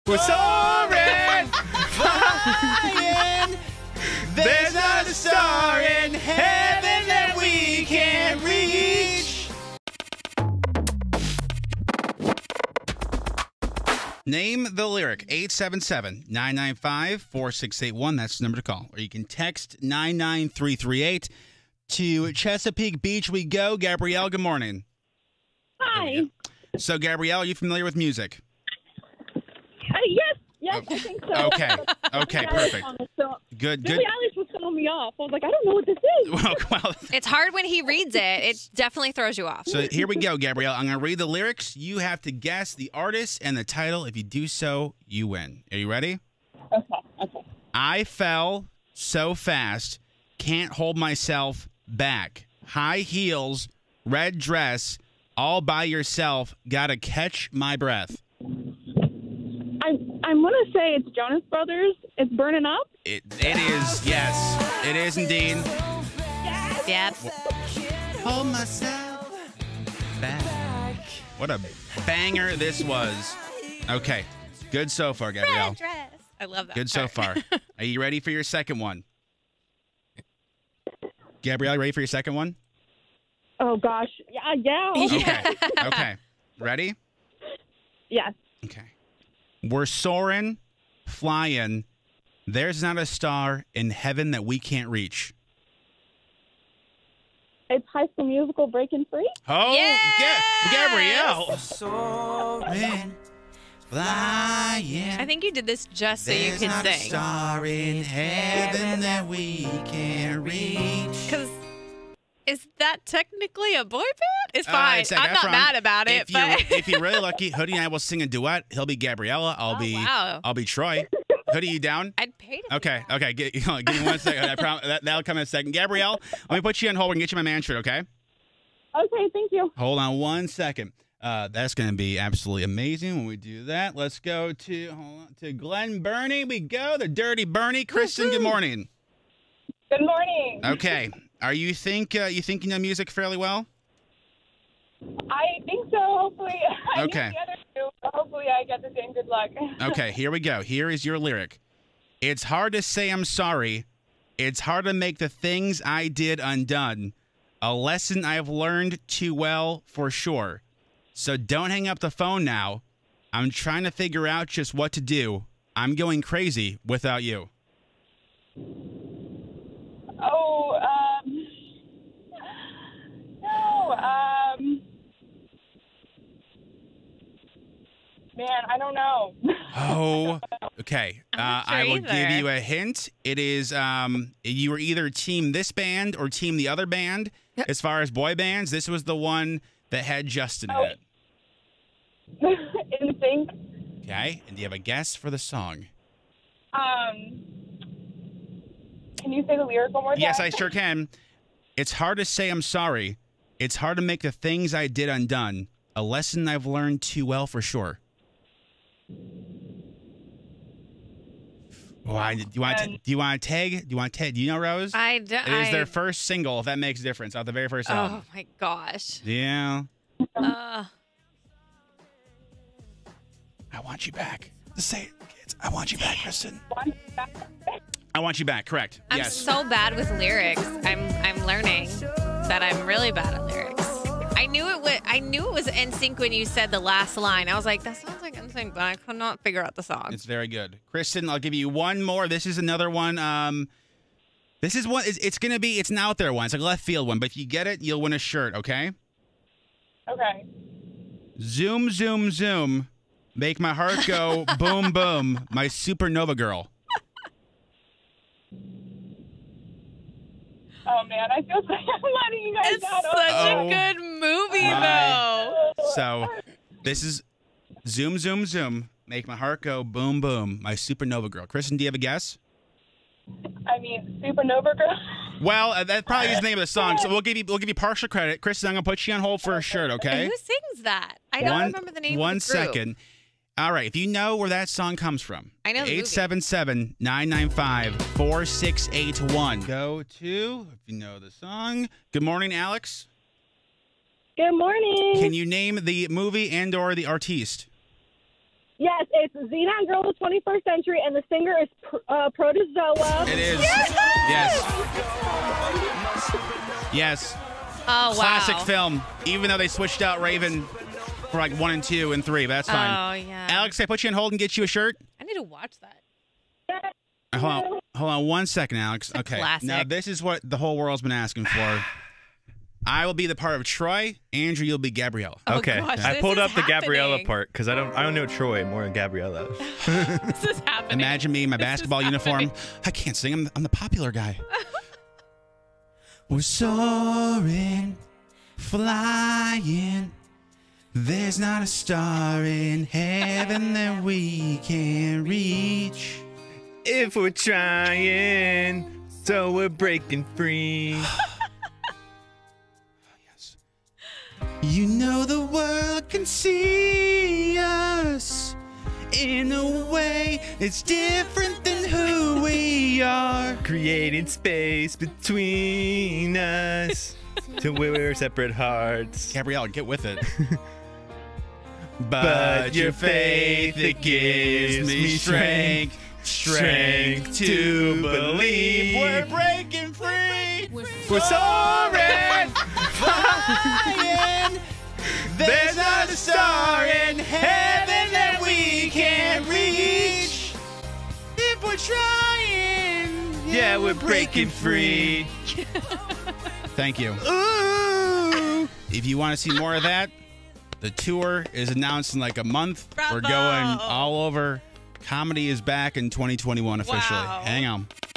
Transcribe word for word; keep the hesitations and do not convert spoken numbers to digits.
We're soaring, flying. There's not a star in heaven that we can't reach. Name the lyric. eight seven seven, nine nine five, four six eight one. That's the number to call. Or you can text nine nine three three eight. To Chesapeake Beach we go. Gabrielle, good morning. Hi. So, Gabrielle, are you familiar with music? Uh, yes, yes, I think so. Okay, okay, perfect. So, Good, Billie good. Eilish was throwing me off. I was like, I don't know what this is. Well, well, It's hard when he reads it. It definitely throws you off. so here we go, Gabrielle. I'm going to read the lyrics. You have to guess the artist and the title. If you do so, you win. Are you ready? Okay, okay. I fell so fast, can't hold myself back. High heels, red dress, all by yourself, gotta catch my breath. I'm, I'm going to say it's Jonas Brothers. It's Burning Up. It, it is, yes. It is indeed. Yep. Hold myself back. What a banger this was. Okay. Good so far, Gabrielle. Red dress. I love that. Good so far. Are you ready for your second one? Gabrielle, ready for your second one? Oh, gosh. Yeah, yeah. Okay. Okay. Ready? Yes. Okay. We're soaring, flying. There's not a star in heaven that we can't reach. It's High School Musical Breaking Free. Oh, Yes! Ga- Gabrielle. Soaring, flying. I think you did this just so you There's could not a sing. star in heaven that we can't reach. Because is that technically a boy band? It's Uh, fine. it's Zac I'm not Efron. mad about it. If but you're, if you're really lucky, Hoodie and I will sing a duet. He'll be Gabriella. I'll Oh, be wow. I'll be Troy. Hoodie, you down? I'd pay to Okay, okay. Give, give me one second. I prom- that, that'll come in a second. Gabrielle, let me put you on hold and get you my man shirt, okay? Okay, thank you. Hold on one second. Uh, that's going to be absolutely amazing when we do that. Let's go to hold on, to Glen Burnie. We go. The Dirty Bernie. Kristen, good morning. Good morning. Okay. Are you think uh, you think you know music fairly well? I think so. Hopefully, I Okay. knew the other two. But hopefully, I get the same good luck. Okay, here we go. Here is your lyric. It's hard to say I'm sorry. It's hard to make the things I did undone. A lesson I've learned too well for sure. So don't hang up the phone now. I'm trying to figure out just what to do. I'm going crazy without you. Oh, um, no, um, man, I don't know. Oh, okay. Uh, I'm not sure I will either. give you a hint. It is um, you were either team this band or team the other band. As far as boy bands, this was the one that had Justin in Oh. it. In sync. Okay, and do you have a guess for the song? Um, can you say the lyric one more time? Yes, I sure can. It's hard to say I'm sorry. It's hard to make the things I did undone. A lesson I've learned too well for sure. Why? Do you want to? Do you want to tag? Do you want to tag? Do you know Rose? I d- It is I- their first single. If that makes a difference, off the very first album. Oh my gosh. Yeah. Uh, I want you back. Just say it, kids. I want you back, Kristen. One- I want you back. Correct. I'm yes. so bad with lyrics. I'm I'm learning that I'm really bad at lyrics. I knew it was I knew it was N Sync when you said the last line. I was like, that sounds like N Sync, but I could not figure out the song. It's very good. Kristen, I'll give you one more. This is another one. Um, this is one. It's, it's going to be, it's an out there one. It's like a left field one. But if you get it, you'll win a shirt, okay? Okay. Zoom, zoom, zoom. Make my heart go boom, boom. My supernova girl. Oh, man, I feel like I'm letting you guys It's down. such Oh, a good movie my. though. So this is zoom, zoom, zoom. Make my heart go boom, boom. My supernova girl. Kristen, do you have a guess? I mean, Supernova Girl. Well, uh, that probably is the name of the song. So we'll give you we'll give you partial credit. Kristen, I'm gonna put you on hold for a shirt, okay? Who sings that? I don't one, remember the name One of the group. second. All right, if you know where that song comes from, I know the movie. eight seven seven, nine nine five, four six eight one. Go to, if you know the song. Good morning, Alex. Good morning. Can you name the movie and or the artiste? Yes, it's Xenon Girl of the twenty-first Century, and the singer is uh, Protozoa. It is. Yes! Yes. Yes. Oh, wow. Classic film, even though they switched out Raven for like one and two and three, but that's fine. Oh, yeah. Alex, can I put you on hold and get you a shirt? I need to watch that. Uh, Hold on, hold on one second, Alex. a Okay. classic. Now, this is what the whole world's been asking for. I will be the part of Troy. Andrew, you'll be Gabriella. Oh, Okay, gosh, I this pulled is up the Gabriella happening. part because I don't I don't know Troy more than Gabriella. This is happening. Imagine me in my This is basketball uniform. happening. I can't sing. I'm, I'm the popular guy. We're soaring, flying. There's not a star in heaven that we can reach. If we're trying, so we're breaking free. Yes. You know the world can see us in a way it's different than who we are. Creating space between us to where we're separate hearts. Gabrielle, get with it. But your faith, it gives me strength, strength to believe we're breaking free. we're soaring. Flying. There's not a star in heaven that we can't reach. If we're trying, Yeah, we're breaking free. Thank you. Ooh. If you want to see more of that, the tour is announced in like a month. We're Bravo. going all over. Comedy is back in twenty twenty-one officially. Wow. Hang on.